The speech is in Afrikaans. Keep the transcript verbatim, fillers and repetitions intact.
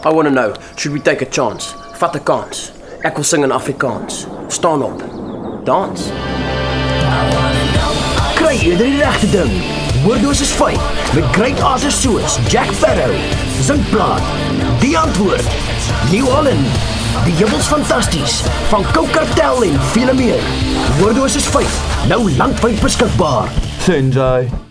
I want to know, should we take a chance? Vat 'n kans. Ek wil sing in Afrikaans. Staan op. Dans. Kry eerder die regte ding. Woorddosis vyf met great artists soos Jack Sparrow, Zinkplaat, Die Antwoord, New Holland, Die Jubbels Fantasties, van Coke Cartel en vele meer. Woorddosis vyf, nou landwyd beskikbaar. Senjai.